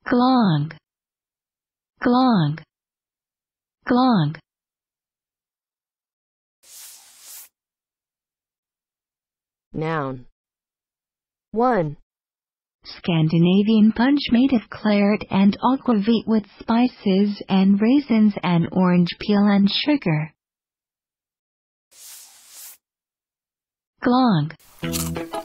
glog, glog, glog. Noun. 1. Scandinavian punch made of claret and aquavit with spices and raisins and orange peel and sugar. Glog.